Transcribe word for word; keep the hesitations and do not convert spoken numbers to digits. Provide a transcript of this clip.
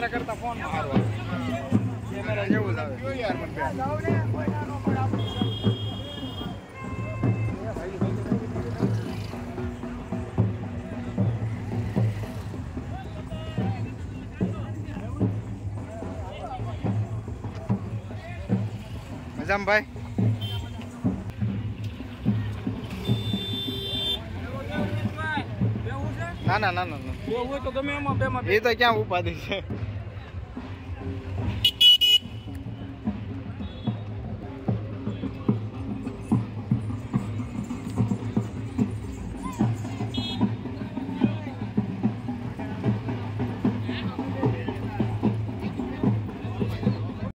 camera કરતા phone માં સારું આવે કેમેરા જેવું જ આવે જો યાર મને મજામાં ભાઈ ના ના ના ના હોય તો ગમે એમાં બેમાં એ તો ક્યાં ઉપાધિ છે